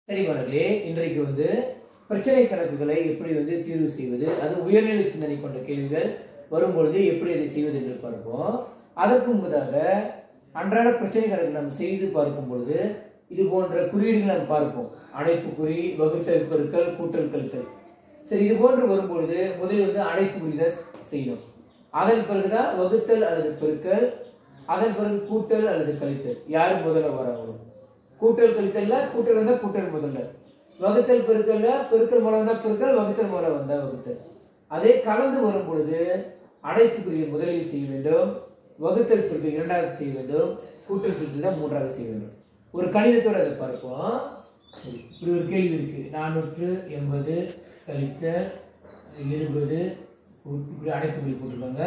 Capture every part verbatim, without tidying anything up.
சரி மாணவர்களே, இன்றைக்கு வந்து பிரச்சனை கணக்குகளை எப்படி வந்து தீர்வு செய்வது, அது உயர்நிலை சிந்தனை கொண்ட கேள்விகள் வரும்பொழுது எப்படி அதை செய்வது என்று பார்ப்போம். அதற்கு முன்பதாக அன்றாட பிரச்சனை கணக்கு நாம் செய்து பார்க்கும் பொழுது இது போன்ற குறியீடுகள் நாம் பார்ப்போம். அடைப்புக்குறி, வகுத்தல், பெருக்கல், கூட்டல், கழித்தல். சரி, இது போன்று வரும்பொழுது முதலில் வந்து அடைப்புக்குறி தான் செய்யணும். அதன் பிறகுதான் வகுத்தல் அல்லது பெருக்கல், அதன் பிறகு கூட்டல் அல்லது கழித்தல். யாரு முதல்ல வராங்களோ, கூட்டல் கழித்தல்ல கூட்டல் வந்தா கூட்டல் முதல்ல, வகுத்தல் பெருக்கல்ல பெருக்கல் மூலம் வந்தா பெருக்கல், வகுத்தல் மூலம் வந்தா வகுத்தல். அதே கலந்து வரும் பொழுது அடைப்புக்குறியை முதலில் செய்ய வேண்டும், வகுத்தல் பெருக்கல் இரண்டாவது செய்ய வேண்டும், கூட்டல் பெருக்கல் தான் மூன்றாவது செய்ய வேண்டும். ஒரு கணிதத்தோடு அதை பார்ப்போம். சரி, இப்படி ஒரு கேள்வி இருக்கு. நானூற்று எண்பது கழித்தல் இருபது, இப்படி அடைப்புக்குறி போட்டுருக்காங்க.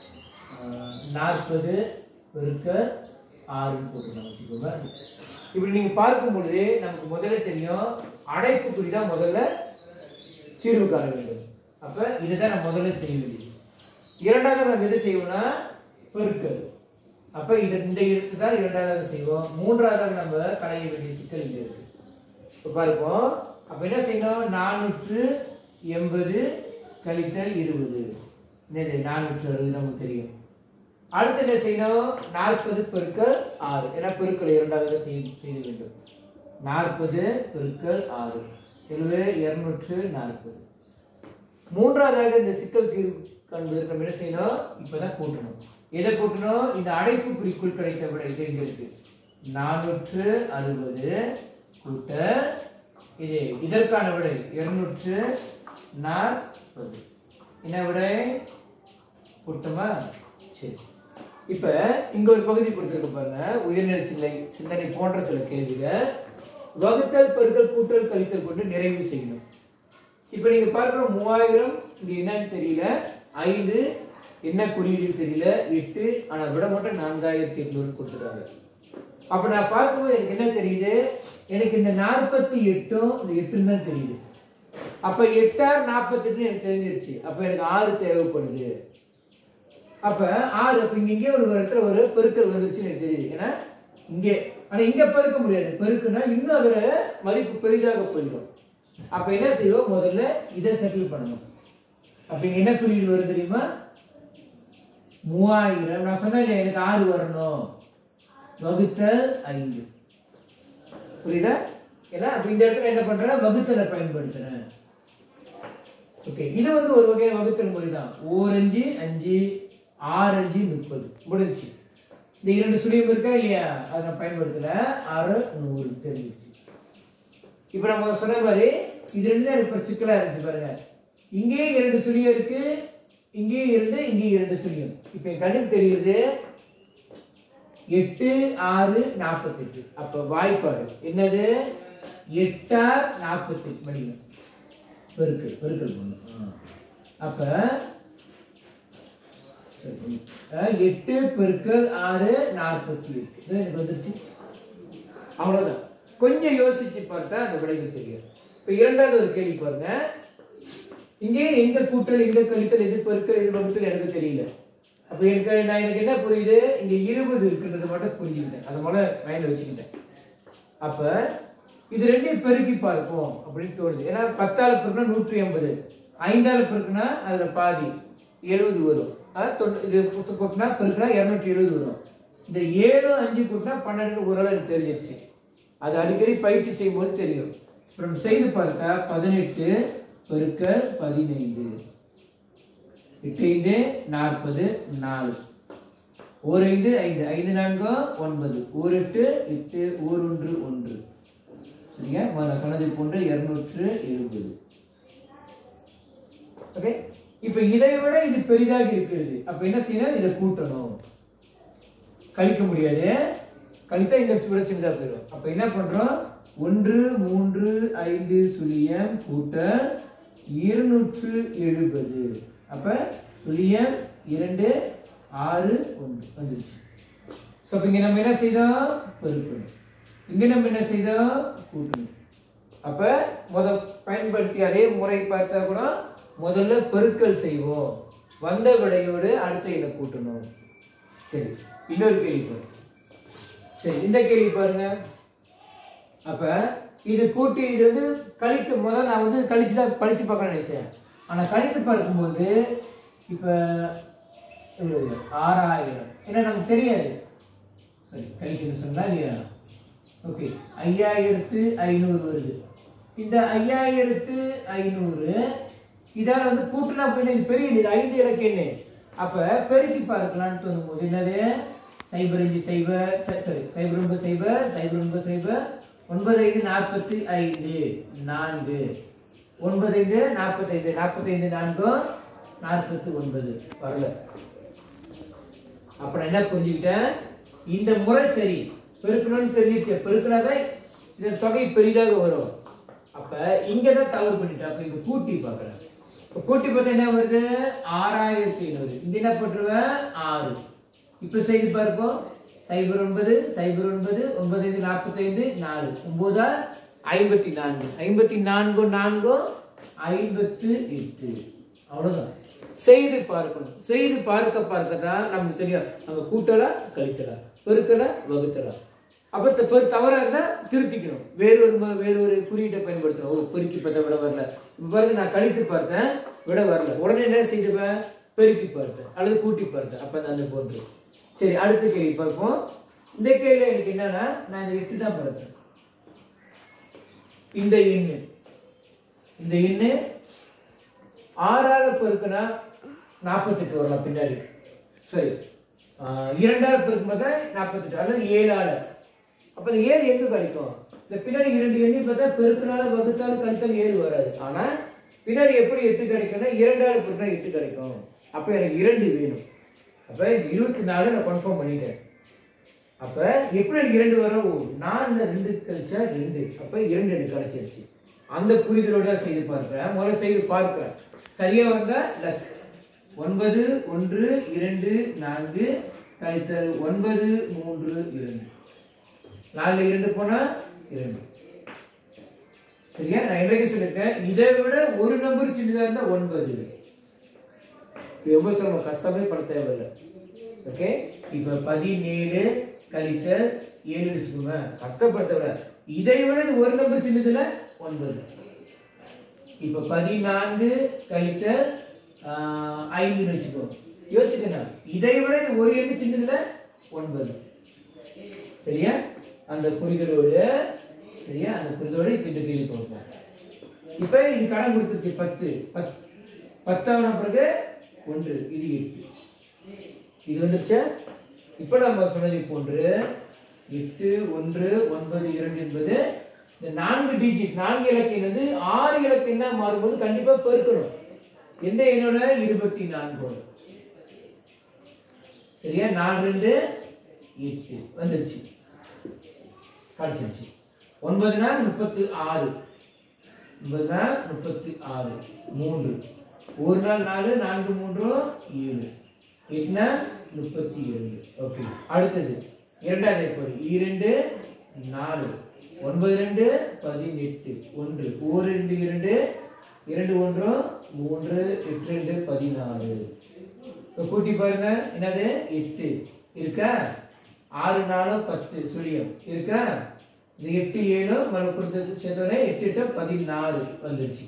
நாற்பது பெருக்கல் ஆறுன்னு போட்டுருக்காங்க வச்சுக்கோங்க. இப்படி நீங்க பார்க்கும் பொழுது நமக்கு முதல்ல தெரியும் அடைப்புக்குறி தான் முதல்ல தீர்வு காண வேண்டும். அப்ப இதுதான் நம்ம முதல்ல செய்ய வேண்டியது. இரண்டாவது நம்ம எது செய்வோம்னா பெருக்கல். அப்ப இது இந்த இடத்து தான் இரண்டாவது செய்வோம். மூன்றாவது நம்ம களைய வேண்டிய சிக்கல் இங்க இருக்கு. இப்ப பார்ப்போம். அப்ப என்ன செய்யணும், நானூற்று எண்பது கழித்தல் இருபது, நானூற்று அறுபது நமக்கு தெரியும். அடுத்து என்ன செய்யணும், நாற்பது பெருக்கல் ஆறு, ஏன்னா பெருக்கல் இரண்டாவது செய்ய வேண்டும். நாற்பது பெருக்கல் ஆறு எனவே இருநூற்று நாற்பது. மூன்றாவதாக இந்த சிக்கல் தீர்வு காண்பதற்கு நம்ம என்ன செய்யணும், இப்பதான் கூட்டணும். எதை கூட்டணும், இந்த அடைப்புக்குறிக்குள் கிடைத்த விடை இது இங்க இருக்கு. நானூற்று அறுபது கூட்டல் இது, இதற்கான விடை இருநூற்று நாற்பது. என்ன விடை கூட்டமா? சரி, இப்ப இங்க ஒரு பகுதி கொடுத்திருக்க பாருங்க, உயர்நிலை சிந்தனை சிந்தனை போன்ற சில கேள்விகள். வகுத்தல் பெருக்கல் கூட்டல் கழித்தல் கொண்டு நிறைவு செய்யணும். இப்ப நீங்க பார்க்கிற மூவாயிரம் இங்க என்னன்னு தெரியல, ஐந்து என்ன குறியீடு தெரியல, எட்டு ஆனா விட மட்டும் நான்காயிரத்தி எட்நூறு கொடுத்துருக்காங்க. அப்ப நான் பார்க்கும்போது எனக்கு என்ன தெரியுது, எனக்கு இந்த நாற்பத்தி எட்டும் இந்த எட்டுன்னு தான் தெரியுது. அப்ப எட்டார் நாற்பத்தி எட்டு எனக்கு தெரிஞ்சிருச்சு. அப்ப எனக்கு ஆறு தேவைப்படுது. அப்ப ஆறு, அப்ப இங்க ஒரு இடத்துல ஒரு பெருக்கல் வந்துருச்சுன்னு எனக்கு தெரியுது. ஏன்னா இங்கே, ஆனா இங்க பெருக்க முடியாது. பெருக்குன்னா இன்னும் அதோட மதிப்பு பெரிதாக போயிடும். அப்ப என்ன செய்வோம், முதல்ல இதை செட்டில் பண்ணணும். அப்ப இங்க என்ன குறியீடு வரும் தெரியுமா, மூவாயிரம். நான் சொன்னேன் எனக்கு ஆறு வரணும், வகுத்தல் ஐந்து. புரியுதா? ஏன்னா அப்ப இந்த இடத்துல என்ன பண்றேன், வகுத்தலை பயன்படுத்துறேன். ஓகே, இது வந்து ஒரு வகையான வகுத்தல் முறை தான். ஓர் அஞ்சு அஞ்சு, ஆறு அஞ்சு முப்பது முடிஞ்சு. இந்த இரண்டு சுழியம் இருக்கா இல்லையா, அதை நான் பயன்படுத்தல. ஆறு நூறு தெரிஞ்சிச்சு. இப்ப நம்ம சொன்ன மாதிரி இது ரெண்டு எனக்கு சிக்கலா இருந்துச்சு பாருங்க. இங்கே இரண்டு சுழியம் இருக்கு, இங்கே இரண்டு, இங்கே இரண்டு சுழியம். இப்ப என் கண்ணுக்கு தெரியுது எட்டு ஆறு நாற்பத்தி எட்டு. அப்ப வாய்ப்பாடு என்னது, எட்டார் நாற்பத்தி எட்டு மணி பெருக்கல் பெருக்கல் பண்ணும். அப்ப எட்டு பெருக்கல் ஆறு நாற்பத்தி எட்டு எனக்கு வந்துருச்சு. அவ்வளவுதான். கொஞ்சம் யோசிச்சு பார்த்தா அந்த விடைகள் தெரியும். இப்ப இரண்டாவது ஒரு கேள்வி பாருங்க. இங்கே எந்த கூட்டல் எந்த கழித்தல் எது பெருக்கல் எது வகுத்தல் எனக்கு தெரியல. அப்ப எனக்கு நான் எனக்கு என்ன புரியுது, இங்க இருபது இருக்குன்றது மட்டும் புரிஞ்சுக்கிட்டேன். அதை போல மைண்ட்ல வச்சுக்கிட்டேன். அப்ப இது ரெண்டையும் பெருக்கி பார்ப்போம் அப்படின்னு தோணுது. ஏன்னா பத்தால பெருக்குனா நூற்றி எண்பது, ஐந்தால பெருக்குனா அதுல பாதி எழுபது வரும். இது கூட்டினா பெருக்குனா இருநூற்றி எழுபது வரும். இந்த ஏழு அஞ்சு கூட்டினா பன்னெண்டு ஓரளவு எனக்கு தெரிஞ்சிருச்சு. அது அடிக்கடி பயிற்சி செய்யும் போது தெரியும். அப்புறம் செய்து பார்த்தா பதினெட்டு பெருக்கல் பதினைந்து, எட்டு ஐந்து நாற்பது, நாலு, ஓர் ஐந்து ஐந்து, ஐந்து நான்கு ஒன்பது, ஓர் எட்டு எட்டு, ஓர் ஒன்று ஒன்று. சரியா, நான் சொன்னதை போன்று இருநூற்று எழுபது. ஓகே, இப்ப இதை விட இது பெரிதாக இருக்கிறது. அப்ப என்ன செய்யணும், இதை கூட்டணும். கழிக்க முடியாது, கழித்தா இந்த விட சின்னதா போயிடும். அப்ப என்ன பண்றோம், ஒன்று மூன்று ஐந்து சுழியம் கூட்டல் இருநூற்று எழுபது. அப்ப சுழியம் இரண்டு ஆறு ஒன்று வந்துருச்சு. அப்ப இங்க நம்ம என்ன செய்தோம், பெருக்கணும். இங்க நம்ம என்ன செய்தோம், கூட்டணும். அப்ப முத பயன்படுத்தி அதே முறை பார்த்தா கூட முதல்ல பெருக்கல் செய்வோம், வந்த விடையோடு அடுத்த இதை கூட்டணும். சரி, இன்னொரு கேள்வி பாருங்க. சரி, இந்த கேள்வி பாருங்க. அப்ப இது கூட்டி இது வந்து கழிக்க முதல்ல நான் வந்து கழிச்சு தான் கழிச்சு பார்க்க நினைச்சேன். ஆனால் கழித்து பார்க்கும்போது இப்போ ஆறாயிரம் ஏன்னா நமக்கு தெரியாது. சரி கழிக்கணும்னு சொன்னா இல்லையா? ஓகே ஐயாயிரத்து ஐநூறு வருது. இந்த ஐயாயிரத்து ஐநூறு இதால் வந்து கூட்டினா போய் பெரிய இது ஐந்து இலக்கு என்ன அப்போ பெருக்கி பார்க்கலான்னு தோணும்போது என்னது சைபர் அஞ்சு சைபர் சாரி சைபர் ஒன்பது சைபர் சைபர் ஒன்பது சைபர் ஒன்பது ஐந்து நாற்பத்தி ஐந்து நான்கு ஒன்பது ஐந்து நாற்பத்தி ஐந்து நாற்பத்தி ஐந்து நான்கு நாற்பத்தி ஒன்பது வரல. அப்புறம் என்ன புரிஞ்சுக்கிட்டேன் இந்த முறை சரி பெருக்கணும்னு தெரிஞ்சிச்சு. பெருக்கினாதான் இதன் தொகை பெரிதாக வரும். அப்ப இங்கதான் தவறு பண்ணிட்டேன். அப்ப இங்க கூட்டி பார்க்கறேன். கூட்டி பார்த்தா என்ன வருது ஆறாயிரத்தி ஐநூறு. இங்க என்ன போட்டுருவேன் ஆறு. இப்ப செய்து பார்ப்போம் சைபர் ஒன்பது சைபர் ஒன்பது ஒன்பது ஐந்து நாற்பத்தி ஐந்து நாலு ஒன்பதா ஐம்பத்தி நான்கு ஐம்பத்தி நான்கு நான்கு ஐம்பத்து எட்டு. அவ்வளவுதான். செய்து பார்க்கணும். செய்து பார்க்க பார்க்க தான் நமக்கு தெரியும் அங்க கூட்டலா கழித்தலா பெருக்கலா வகுத்தலா. அப்ப தவறா இருந்தா திருத்திக்கணும். வேறொரு வேறொரு குறியீட்டை பயன்படுத்தணும். ஒரு பெருக்கி பார்த்தா விட வரல. இப்ப பாருங்க நான் கழித்து பார்த்தேன் விட வரல. உடனே என்ன செய்துவேன் பெருக்கி பார்த்தேன் அல்லது கூட்டி பார்த்தேன். அப்ப அந்த போன்று. சரி அடுத்த கேள்வி பார்ப்போம். இந்த கேள்வி எனக்கு என்னன்னா நான் இந்த எட்டு தான் பார்த்தேன். இந்த எண்ணு இந்த எண்ணு ஆறாவது பெருக்குனா நாற்பத்தி எட்டு வரலாம் பின்னாடி. சரி இரண்டாவது பெருக்கும்போது நாற்பத்தி எட்டு அல்லது ஏழாவது. அப்ப இந்த ஏழு எங்க கிடைக்கும்? இந்த பின்னாடி இரண்டு எண்ணி பார்த்தா பெருக்கினால வகுத்தால கழித்தால் ஏழு வராது. ஆனா பின்னாடி எப்படி எட்டு கிடைக்கும்னா இரண்டாவது பெருக்கினா எட்டு கிடைக்கும். அப்ப எனக்கு இரண்டு வேணும். அப்ப இருபத்தி நாலு நான் கன்ஃபார்ம் பண்ணிட்டேன். அப்ப எப்படி எனக்கு இரண்டு வரும்? நான் ரெண்டு கழிச்சா ரெண்டு. அப்ப இரண்டு எனக்கு கிடைச்சிருச்சு. அந்த புரிதலோட செய்து பார்க்கிறேன். முதல்ல செய்து பார்க்கிறேன். சரியா வந்தா லக். ஒன்பது ஒன்று இரண்டு நான்கு கழித்தல் ஒன்பது மூன்று இரண்டு. நாலு இரண்டு போனா இரண்டு. சரியா? நான் இன்றைக்கு சொல்லிருக்கேன் இதை விட ஒரு நம்பர் சின்னதா இருந்தா ஒன்பது. ரொம்ப சொல்ல கஷ்டமே பட தேவையில்லை. ஓகே இப்ப பதினேழு கழித்தல் ஏழு வச்சுக்கோங்க. கஷ்டப்பட தேவை. இதை விட ஒரு நம்பர் சின்னதுல ஒன்பது. இப்ப பதினான்கு கழித்தல் ஐந்து வச்சுக்கோங்க. யோசிக்கணும் இதை விட ஒரு எண்ணு சின்னதுல ஒன்பது. சரியா? அந்த புரிதலோடு சரியா அந்த புரிதலோடு இந்த கேள்வி பார்ப்போம். இப்ப இது கடன் கொடுத்துருச்சு பத்து பத்தாவது பிறகு ஒன்று இது எட்டு இது வந்துருச்சு. இப்ப நம்ம சொன்னதை போன்று எட்டு ஒன்று ஒன்பது இரண்டு என்பது இந்த நான்கு டிஜிட் நான்கு இலக்கம் வந்து ஆறு இலக்கம் என்ன மாறும்போது கண்டிப்பா பெருக்கணும். எந்த எண்ணோட இருபத்தி நான்கு சரியா? நாலு ரெண்டு எட்டு வந்துருச்சு கிடைச்சிருச்சு. ஒன்பதுனா முப்பத்தி ஆறு ஒன்பதுனா முப்பத்தி ஆறு மூன்று ஒரு நாள் நாலு நான்கு மூன்று ஏழு எட்டுனா முப்பத்தி இரண்டு. ஓகே அடுத்தது இரண்டாவது எப்படி இரண்டு நாலு ஒன்பது ரெண்டு பதினெட்டு ஒன்று ஒரு ரெண்டு இரண்டு இரண்டு ஒன்று மூன்று எட்டு ரெண்டு பதினாறு. கூட்டி பாருங்க என்னது எட்டு இருக்கா? ஆறு நாலு பத்து சுழியம் இருக்கா? இந்த எட்டு ஏழு மறுபடியும் சேர்த்தோட எட்டு எட்டு பதினாறு வந்துருச்சு.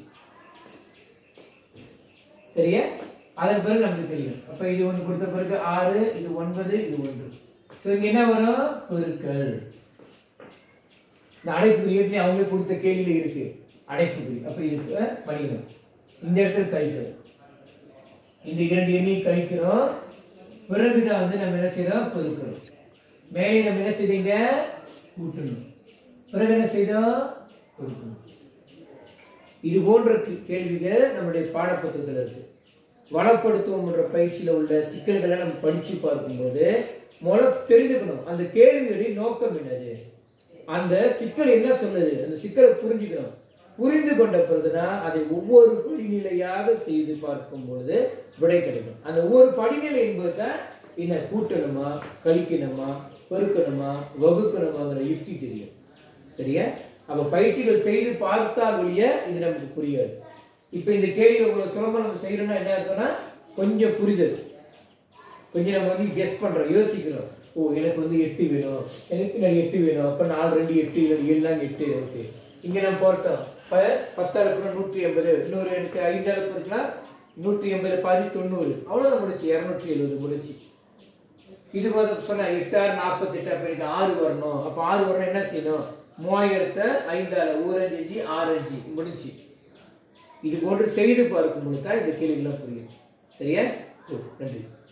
சரியா? அதன் பிறகு நமக்கு தெரியும். அப்ப இது ஒன்று கொடுத்த பிறகு ஆறு இது ஒன்பது இது ஒன்று. சோ இங்க என்ன வரும்? பெருக்கல். இந்த அடைப்புக்குறி ஏற்கனவே அவங்களே கொடுத்த கேள்வியில இருக்கு அடைப்புக்குறி. அப்ப இருக்கு பண்ணிக்கணும். இந்த இடத்துல கழிக்கிறோம். இந்த இரண்டு எண்ணை கழிக்கிறோம். பிறகுதான் வந்து நம்ம என்ன செய்யறோம்? பெருக்கிறோம். மேலே நம்ம என்ன செய்தீங்க? கூட்டணும். பிறகு என்ன செய்தோம்? பெருக்கணும். இது போன்ற கேள்விகள் நம்முடைய பாடப்புத்தகத்தில் இருக்கு. வளப்படுத்துவோம் என்ற பயிற்சியில உள்ள சிக்கல்களை நம்ம படிச்சு பார்க்கும்போது முதல்ல தெரிஞ்சுக்கணும் அந்த கேள்விகளின் நோக்கம் என்னது, அந்த சிக்கல் என்ன சொல்லுது, அந்த சிக்கலை புரிஞ்சுக்கணும். புரிந்து கொண்ட பிறகுதான் அதை ஒவ்வொரு படிநிலையாக செய்து பார்க்கும் பொழுது விடை கிடைக்கும். அந்த ஒவ்வொரு படிநிலை என்பதுதான் என்ன கூட்டணுமா கழிக்கணுமா பெருக்கணுமா வகுக்கணுமாங்கிற யுக்தி தெரியும். சரியா? அப்ப பயிற்சிகள் செய்து பார்த்தால் ஒழிய இது நமக்கு புரியாது. இப்ப இந்த கேள்வி உங்களுக்கு சுலபமா நம்ம செய்யறோம்னா என்ன இருக்குன்னா கொஞ்சம் புரிதல், கொஞ்சம் நம்ம வந்து கெஸ் பண்றோம், யோசிக்கிறோம். ஓ எனக்கு வந்து எட்டு வேணும், எனக்கு நான் எட்டு வேணும், அப்ப நாலு ரெண்டு எட்டு இல்லை ஏழு எட்டு. ஓகே இங்க நம்ம பார்த்தோம் பத்தால பெருக்கினா நூற்றி எண்பது, இன்னொரு எனக்கு ஐந்தால பெருக்கினா நூற்றி எண்பது பாதி தொண்ணூறு, அவ்வளவுதான் முடிச்சு இருநூற்றி எழுபது முடிச்சு. இது வந்து சொன்ன எட்டாறு நாற்பத்தி எட்டா பெருக்கி ஆறு வரணும். அப்ப ஆறு வரணும் என்ன செய்யணும்? மூவாயிரத்தை ஐந்தால ஊரஞ்சு அஞ்சு ஆறு அஞ்சு முடிச்சு. இது போன்று செய்து பார்க்கும் பொழுது தான் இந்த கேள்விகள்லாம் புரியும். சரியா? நன்றி.